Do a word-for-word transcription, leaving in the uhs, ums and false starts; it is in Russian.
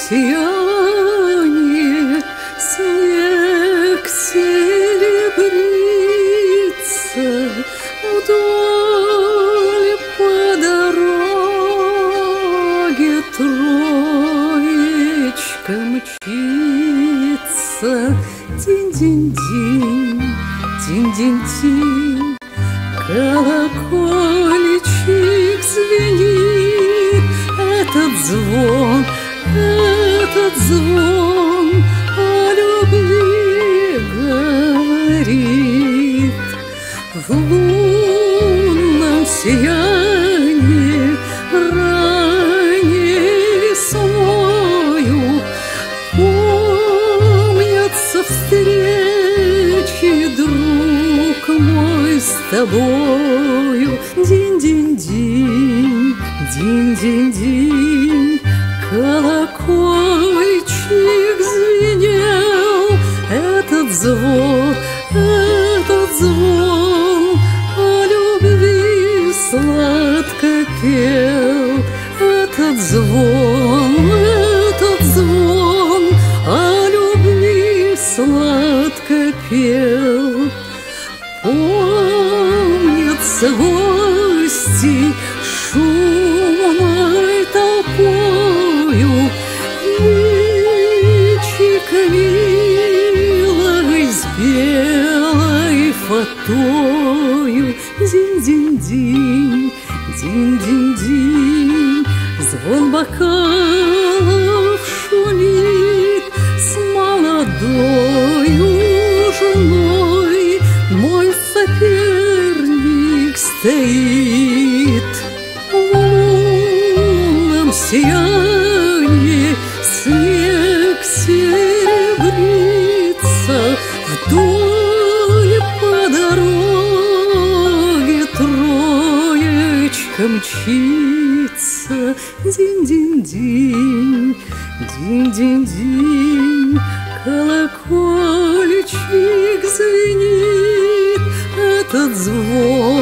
сияние снег серебрится, вдоль по дороге троечка мчится. Динь-динь-динь, динь-динь-динь, колокольчик звенит. Этот звон, этот звон о любви говорит. В лунном сиянии ранней весною помнятся встречи, друг мой, с тобою. Динь-динь-динь, динь-динь-динь, колокольчик звенел. Этот звон, этот звон о любви сладко пел. Этот звон, этот звон о любви сладко пел. Помнятся гости шумной толпою, личико милой с белой фатою. Динь-динь-динь, динь-динь-динь, звон бокалов шумит. С молодою женой мой соперник стоит. В лунном сиянии снег серебрится, вдоль по дороге троечка мчится. Динь-динь-динь, динь-динь-динь, колокольчик звенит. Этот звон,